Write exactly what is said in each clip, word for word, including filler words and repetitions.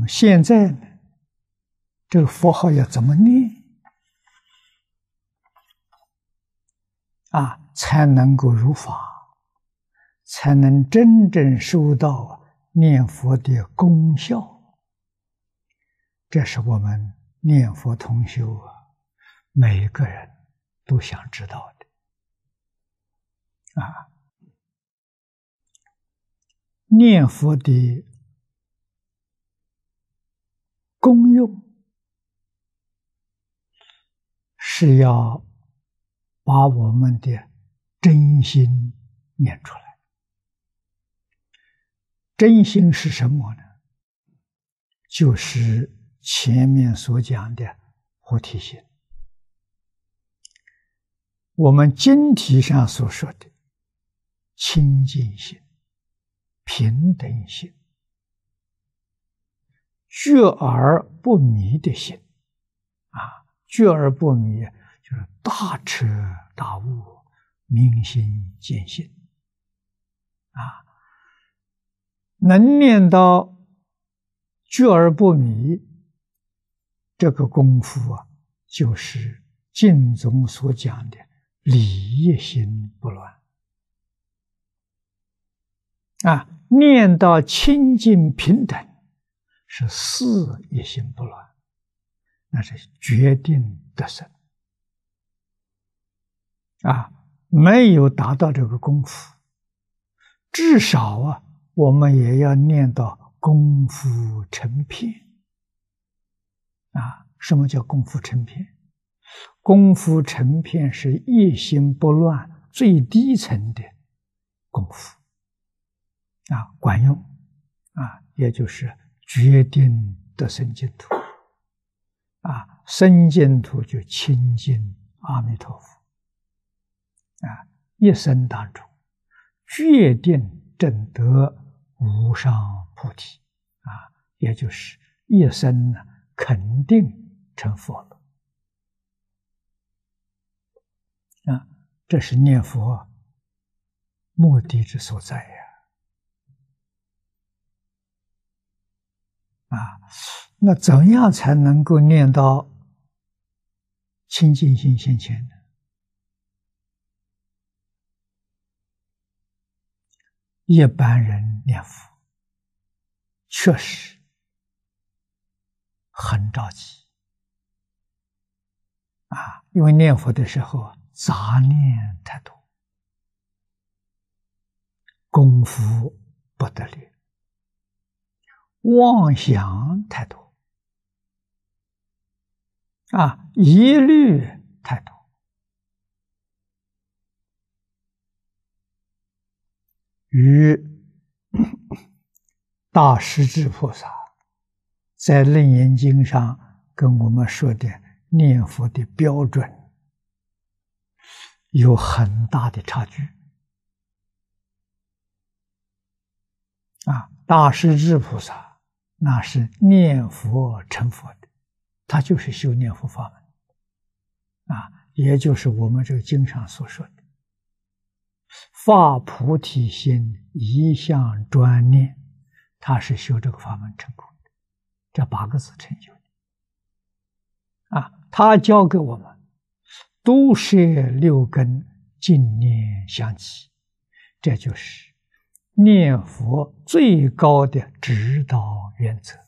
现在呢，这个佛号要怎么念啊，才能够入法，才能真正收到念佛的功效？这是我们念佛同修啊，每个人都想知道的啊。念佛的功用是要把我们的真心念出来。真心是什么呢？就是前面所讲的菩提心，我们经题上所说的清净心、平等心、觉而不迷的心啊，觉而不迷就是大彻大悟、明心见性啊。能念到觉而不迷，这个功夫啊，就是经中所讲的理一心不乱啊。念到清净平等，是事一心不乱，那是决定得胜啊。没有达到这个功夫，至少啊，我们也要念到功夫成片啊。什么叫功夫成片？功夫成片是一心不乱最低层的功夫啊，管用啊，也就是决定得生净土啊。生净土就亲近阿弥陀佛啊，一生当中决定证得无上菩提啊，也就是一生呢肯定成佛了啊。这是念佛目的之所在呀啊。那怎样才能够念到清净心现前呢？一般人念佛确实很着急啊，因为念佛的时候杂念太多，功夫不得力，妄想太多啊，疑虑太多。与大势至菩萨在《楞严经》上跟我们说的念佛的标准有很大的差距啊。大势至菩萨那是念佛成佛的，他就是修念佛法门啊，也就是我们这个经上所说的发菩提心，一向专念，他是修这个法门成功的，这八个字成就的啊。他教给我们都摄六根，净念相继，这就是念佛最高的指导原则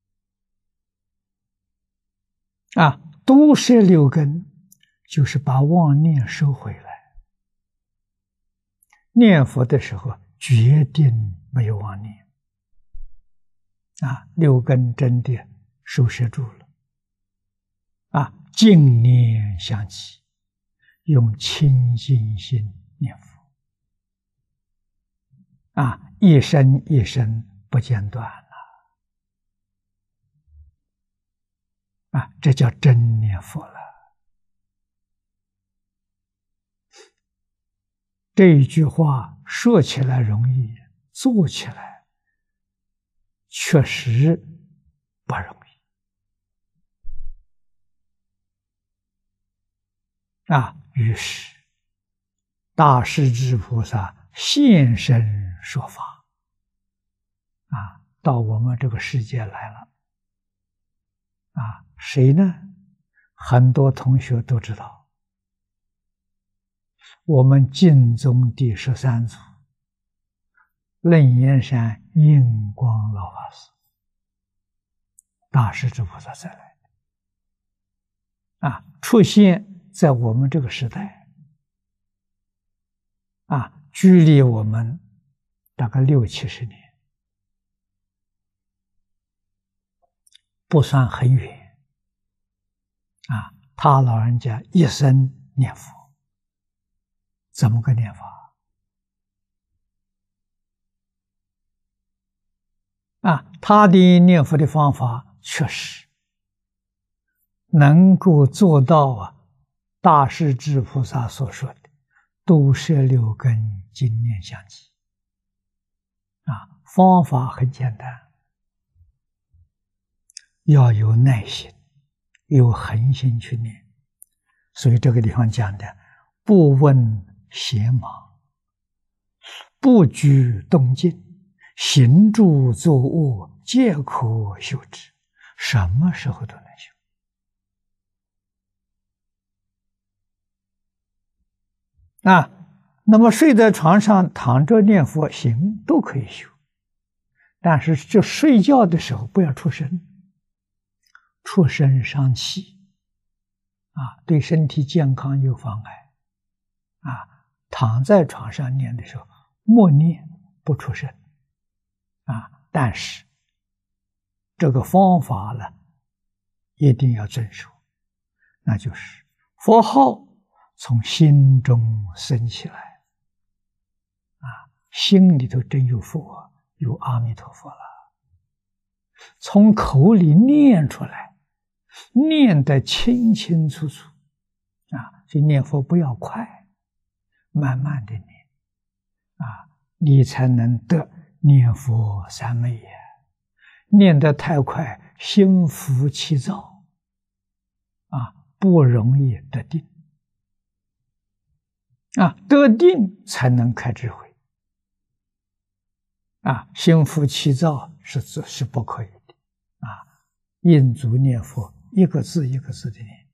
啊。都摄六根就是把妄念收回来，念佛的时候决定没有妄念啊，六根真的收摄住了啊。净念相继，用清净心念佛啊，一生一生不间断了啊，这叫真念佛了。这一句话说起来容易，做起来确实不容易啊。于是大势至菩萨现身说法啊，到我们这个世界来了啊，谁呢？很多同学都知道，我们净宗第十三祖楞严山印光老法师，大势至菩萨再来的啊，出现在我们这个时代啊，距离我们大概六七十年，不算很远啊。他老人家一生念佛，怎么个念法啊？他的念佛的方法确实能够做到啊，大势至菩萨所说的度摄六根，经念相继啊，方法很简单，要有耐心，有恒心去念。所以这个地方讲的，不问闲忙，不居动静，行住坐卧，皆可修之。什么时候都能修啊。那么睡在床上躺着念佛行都可以修，但是就睡觉的时候不要出声，出声伤气啊，对身体健康有妨碍啊。躺在床上念的时候默念不出声啊，但是这个方法呢一定要遵守，那就是佛号从心中升起来啊，心里头真有佛，有阿弥陀佛了，从口里念出来，念得清清楚楚啊。所以念佛不要快，慢慢的念啊，你才能得念佛三昧呀。念得太快，心浮气躁啊，不容易得定啊，得定才能开智慧啊，心浮气躁是是不可以的啊。印足念佛，一个字一个字的念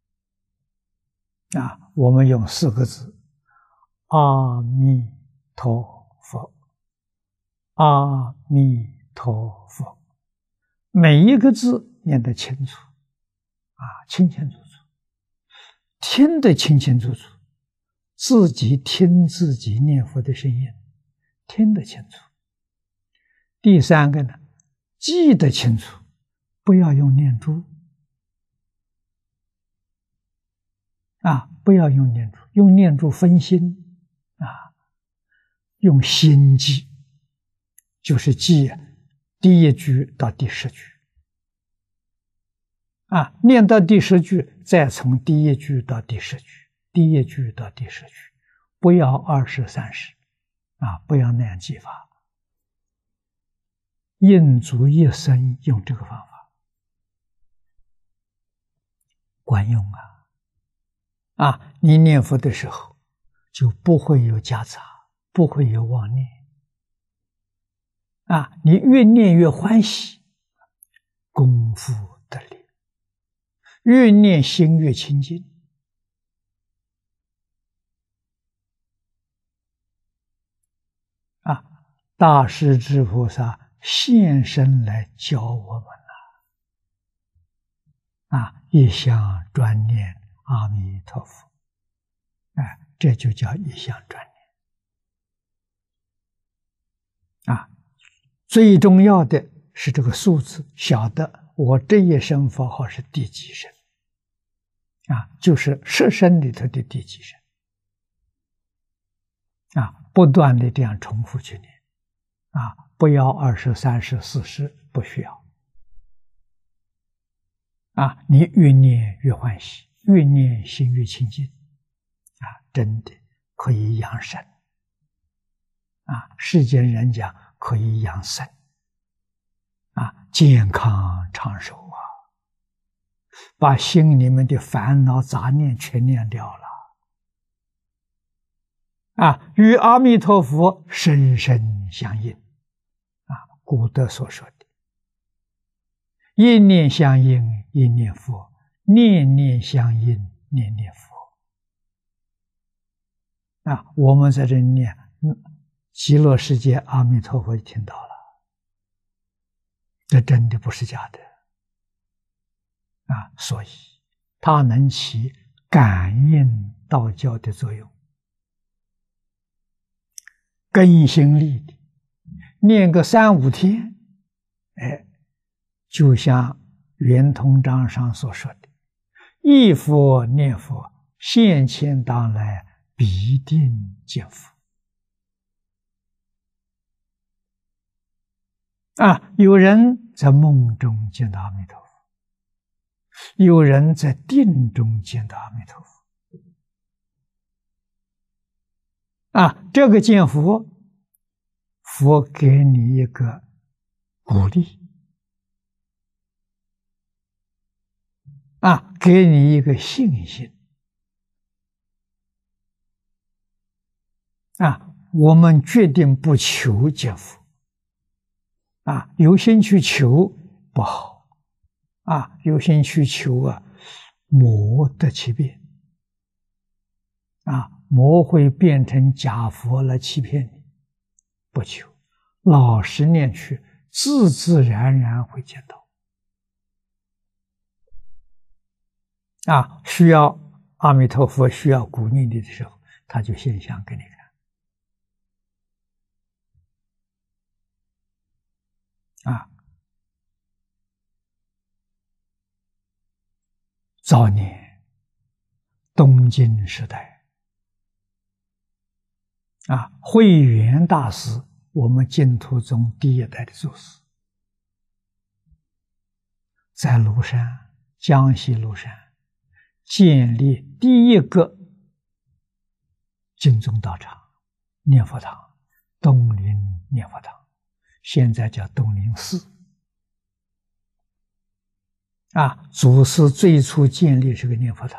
啊，我们用四个字：阿弥陀佛，阿弥陀佛。每一个字念得清楚啊，清清楚楚，听得清清楚楚，自己听自己念佛的声音，听得清楚。第三个呢，记得清楚，不要用念珠啊，不要用念珠，用念珠分心啊，用心记，就是记第一句到第十句啊，念到第十句，再从第一句到第十句，第一句到第十句，不要二十三十啊，不要那样记法。印足一生用这个方法，管用啊！啊，你念佛的时候就不会有夹杂，不会有妄念啊！你越念越欢喜，功夫得力，越念心越清净啊！大势至菩萨现身来教我们了啊！一向专念阿弥陀佛，哎，这就叫一向专念啊！最重要的是这个数字，晓得我这一声佛号是第几声啊？就是十声里头的第几声啊！不断的这样重复去念啊！不要二十、三十、四十，不需要啊！你越念越欢喜，越念心越清净啊！真的可以养生啊！世间人讲可以养生啊，健康长寿啊，把心里面的烦恼杂念全念掉了啊，与阿弥陀佛深深相应啊，古德所说的一念相应， 一念佛，念念相应，念念佛。啊，我们在这里念极乐世界阿弥陀佛，就听到了，这真的不是假的啊！所以它能起感应道教的作用，根心力的，念个三五天，哎，就像圆通章上所说的，忆佛念佛，现前当来，必定见佛。啊，有人在梦中见到阿弥陀佛，有人在定中见到阿弥陀佛。啊，这个见佛，佛给你一个鼓励，啊，给你一个信心。啊，我们决定不求见佛。啊，有心去求不好，啊，有心去求啊，魔得其变，啊，魔会变成假佛来欺骗你，不求，老实念去，自自然然会见到。啊，需要阿弥陀佛，需要鼓励你的时候，他就现象给你看。啊，早年东晋时代，啊，慧远大师，我们净土宗第一代的祖师，在庐山，江西庐山建立第一个净宗道场，念佛堂，东林念佛堂。现在叫东林寺。啊，祖师最初建立这个念佛堂，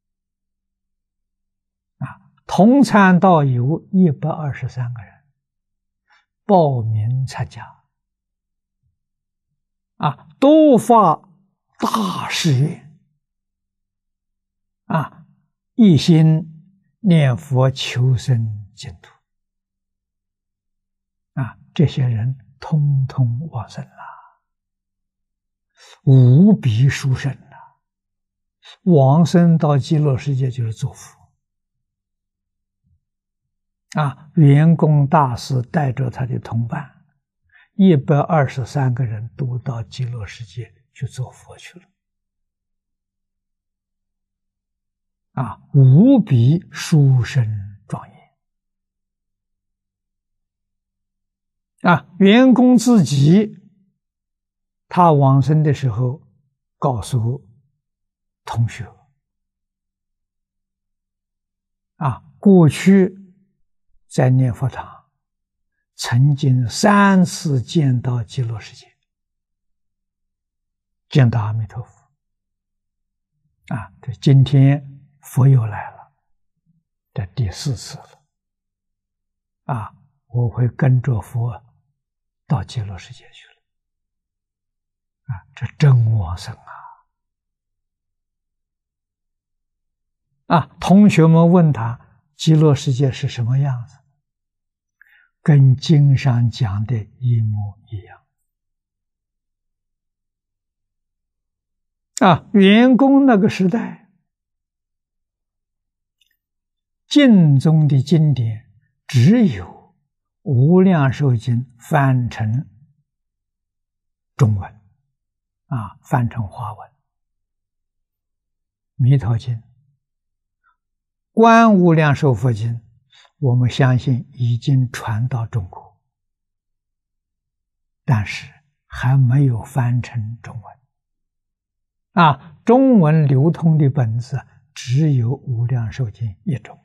啊，同参道友一百二十三个人报名参加，啊，都发大誓愿，啊，一心念佛求生净土，啊，这些人通通往生了，无比殊胜了。往生到极乐世界就是做佛。啊，圆工大师带着他的同伴，一百二十三个人都到极乐世界去做佛去了。啊，无比殊胜庄严。啊，圆工自己，他往生的时候告诉同学，啊，过去在念佛堂曾经三次见到极乐世界，见到阿弥陀佛。啊，这今天佛又来了，这第四次了。啊，我会跟着佛到极乐世界去了。啊，这真往生啊！啊，同学们问他极乐世界是什么样子，跟经上讲的一模一样。啊，圆工那个时代，净宗的经典只有《无量寿经》翻成中文，啊，翻成华文，《弥陀经》、《观无量寿佛经》，我们相信已经传到中国，但是还没有翻成中文。啊，中文流通的本子只有《无量寿经》一种。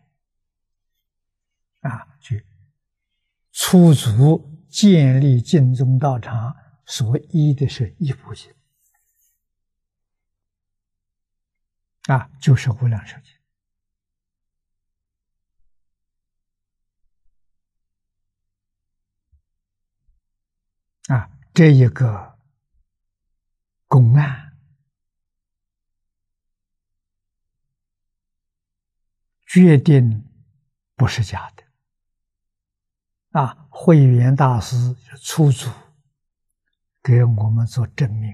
啊，去出祖建立净宗道场所依的是一部经，啊，就是《无量寿经》。啊，这一个公案决定不是假的。啊，慧远大师出祖给我们做证明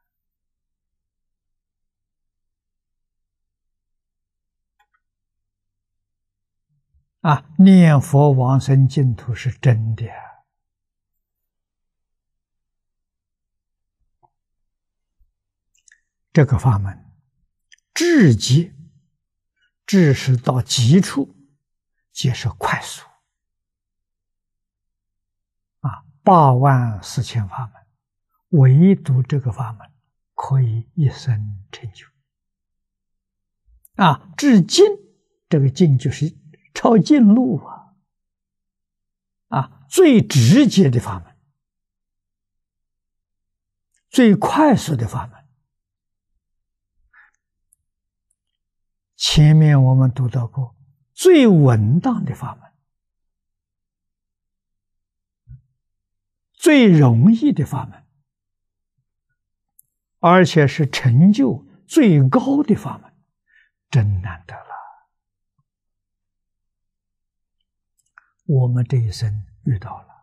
啊！啊，念佛往生净土是真的。这个法门至极，至是到极处，皆是快速。啊，八万四千法门，唯独这个法门可以一生成就。啊，至尽，这个尽就是超尽路啊！啊，最直接的法门，最快速的法门。前面我们读到过，最稳当的法门，最容易的法门，而且是成就最高的法门，真难得了。我们这一生遇到了，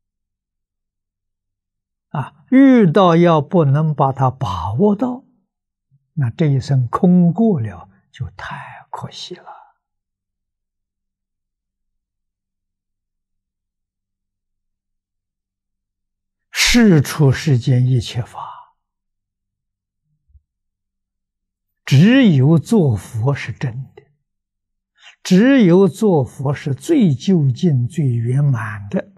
啊，遇到要不能把它把握到，那这一生空过了，就太可惜了。世出世间一切法，只有做佛是真的，只有做佛是最究竟、最圆满的。